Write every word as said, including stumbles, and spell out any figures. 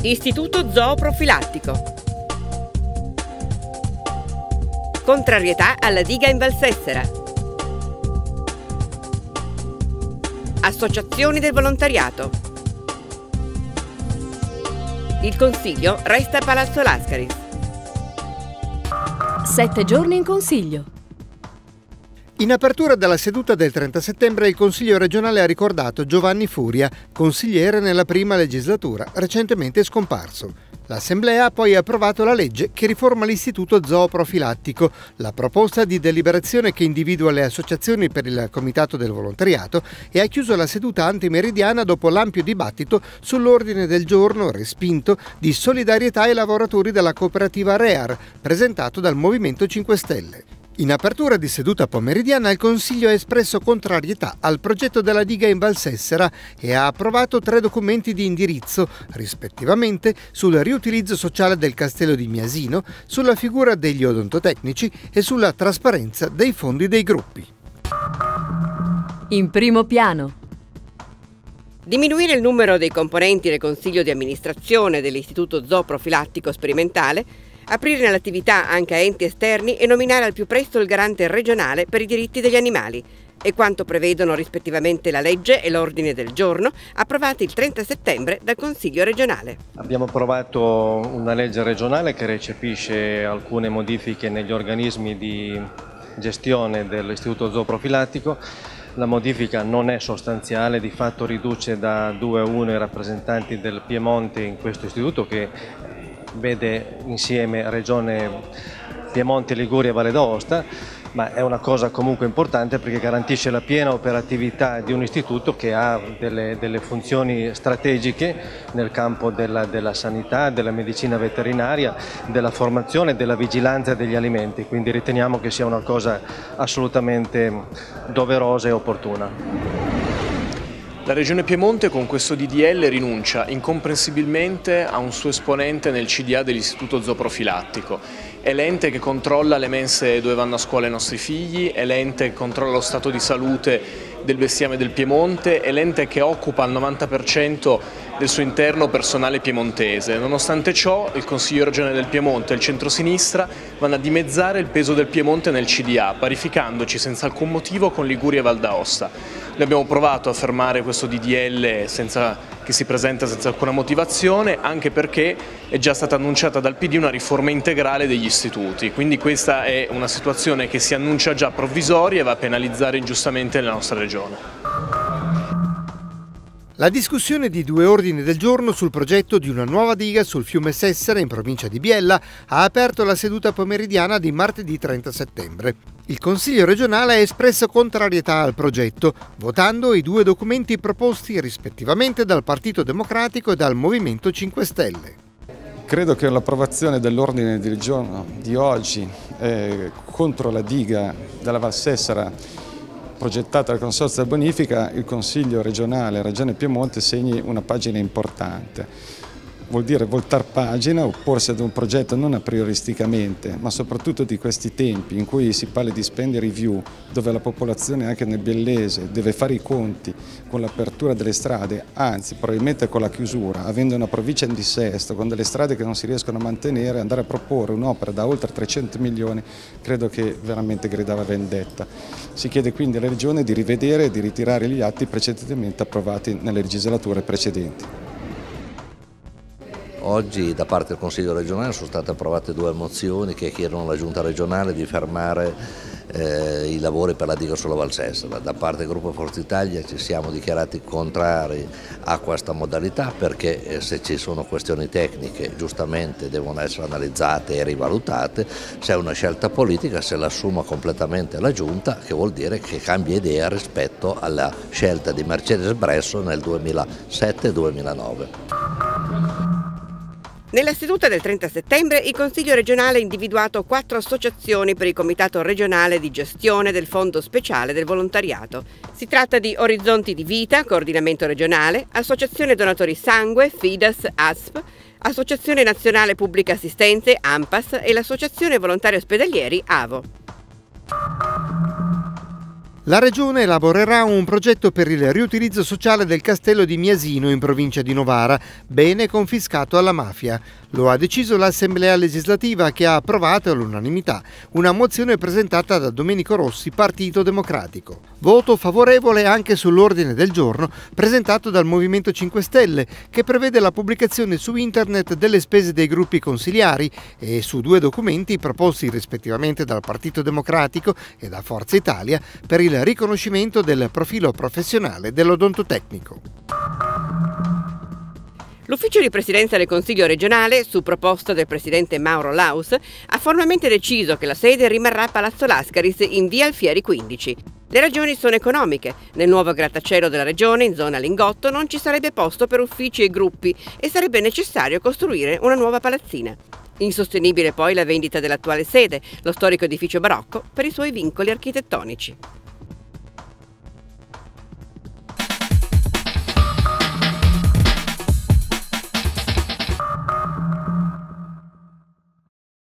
Istituto Zooprofilattico. Contrarietà alla diga in Valsessera. Associazioni del volontariato. Il Consiglio resta a Palazzo Lascaris. Sette giorni in Consiglio. In apertura della seduta del trenta settembre il Consiglio regionale ha ricordato Giovanni Furia, consigliere nella prima legislatura, recentemente scomparso. L'Assemblea ha poi approvato la legge che riforma l'Istituto Zooprofilattico, la proposta di deliberazione che individua le associazioni per il Comitato del Volontariato, e ha chiuso la seduta antimeridiana dopo l'ampio dibattito sull'ordine del giorno respinto di solidarietà ai lavoratori della cooperativa REAR, presentato dal Movimento cinque Stelle. In apertura di seduta pomeridiana il Consiglio ha espresso contrarietà al progetto della diga in Valsessera e ha approvato tre documenti di indirizzo, rispettivamente sul riutilizzo sociale del castello di Miasino, sulla figura degli odontotecnici e sulla trasparenza dei fondi dei gruppi. In primo piano. Diminuire il numero dei componenti del Consiglio di amministrazione dell'Istituto Zooprofilattico Sperimentale, aprire l'attività anche a enti esterni e nominare al più presto il garante regionale per i diritti degli animali, è quanto prevedono rispettivamente la legge e l'ordine del giorno approvati il trenta settembre dal Consiglio regionale. Abbiamo approvato una legge regionale che recepisce alcune modifiche negli organismi di gestione dell'Istituto Zooprofilattico. La modifica non è sostanziale, di fatto riduce da due a uno i rappresentanti del Piemonte in questo istituto, che vede insieme Regione Piemonte, Liguria e Valle d'Aosta, ma è una cosa comunque importante perché garantisce la piena operatività di un istituto che ha delle, delle funzioni strategiche nel campo della, della sanità, della medicina veterinaria, della formazione e della vigilanza degli alimenti, quindi riteniamo che sia una cosa assolutamente doverosa e opportuna. La Regione Piemonte con questo D D L rinuncia incomprensibilmente a un suo esponente nel C D A dell'Istituto Zooprofilattico. È l'ente che controlla le mense dove vanno a scuola i nostri figli, è l'ente che controlla lo stato di salute del bestiame del Piemonte, è l'ente che occupa il novanta per cento del suo interno personale piemontese. Nonostante ciò, il Consiglio regionale del Piemonte e il centrosinistra vanno a dimezzare il peso del Piemonte nel C D A, parificandoci senza alcun motivo con Liguria e Val d'Aosta. Noi abbiamo provato a fermare questo D D L senza, che si presenta senza alcuna motivazione, anche perché è già stata annunciata dal P D una riforma integrale degli istituti, quindi questa è una situazione che si annuncia già provvisoria e va a penalizzare ingiustamente la nostra regione. La discussione di due ordini del giorno sul progetto di una nuova diga sul fiume Sessera in provincia di Biella ha aperto la seduta pomeridiana di martedì trenta settembre. Il Consiglio regionale ha espresso contrarietà al progetto, votando i due documenti proposti rispettivamente dal Partito Democratico e dal Movimento cinque Stelle. Credo che l'approvazione dell'ordine del giorno di oggi eh, contro la diga della Valsessera progettata dal Consorzio della Bonifica, il Consiglio regionale, Regione Piemonte, segni una pagina importante. Vuol dire voltar pagina, opporsi ad un progetto non a prioristicamente, ma soprattutto di questi tempi in cui si parla di spend review, dove la popolazione anche nel biellese deve fare i conti con l'apertura delle strade, anzi probabilmente con la chiusura, avendo una provincia in dissesto, con delle strade che non si riescono a mantenere, andare a proporre un'opera da oltre trecento milioni, credo che veramente gridava vendetta. Si chiede quindi alla Regione di rivedere e di ritirare gli atti precedentemente approvati nelle legislature precedenti. Oggi da parte del Consiglio regionale sono state approvate due mozioni che chiedono alla Giunta regionale di fermare eh, i lavori per la diga sulla Valsessera. Da parte del gruppo Forza Italia ci siamo dichiarati contrari a questa modalità perché eh, se ci sono questioni tecniche giustamente devono essere analizzate e rivalutate, se è una scelta politica se la assuma completamente la Giunta, che vuol dire che cambia idea rispetto alla scelta di Mercedes Bresso nel duemilasette duemilanove. Nella seduta del trenta settembre il Consiglio regionale ha individuato quattro associazioni per il Comitato regionale di gestione del Fondo speciale del volontariato. Si tratta di Orizzonti di Vita, Coordinamento regionale, Associazione Donatori Sangue, Fidas, A S P, Associazione Nazionale Pubblica Assistenze, ANPAS e l'Associazione Volontari Ospedalieri, AVO. La Regione elaborerà un progetto per il riutilizzo sociale del castello di Miasino in provincia di Novara, bene confiscato alla mafia. Lo ha deciso l'Assemblea legislativa che ha approvato all'unanimità una mozione presentata da Domenico Rossi, Partito Democratico. Voto favorevole anche sull'ordine del giorno presentato dal Movimento cinque Stelle, che prevede la pubblicazione su internet delle spese dei gruppi consiliari e su due documenti proposti rispettivamente dal Partito Democratico e da Forza Italia per il riconoscimento del profilo professionale dell'odontotecnico. L'ufficio di presidenza del Consiglio regionale, su proposta del presidente Mauro Laus, ha formalmente deciso che la sede rimarrà a Palazzo Lascaris in via Alfieri quindici. Le ragioni sono economiche. Nel nuovo grattacielo della regione, in zona Lingotto, non ci sarebbe posto per uffici e gruppi e sarebbe necessario costruire una nuova palazzina. Insostenibile poi la vendita dell'attuale sede, lo storico edificio barocco, per i suoi vincoli architettonici.